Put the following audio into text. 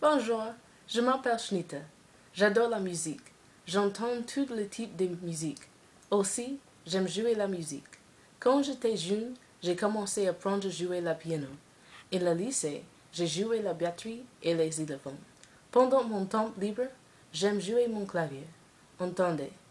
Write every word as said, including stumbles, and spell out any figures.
Bonjour, je m'appelle Shnita. J'adore la musique. J'entends tous les types de musique. Aussi, j'aime jouer la musique. Quand j'étais jeune, j'ai commencé à apprendre à jouer le piano. Et le lycée, j'ai joué la batterie et les xylophones. Pendant mon temps libre, j'aime jouer mon clavier. Entendez.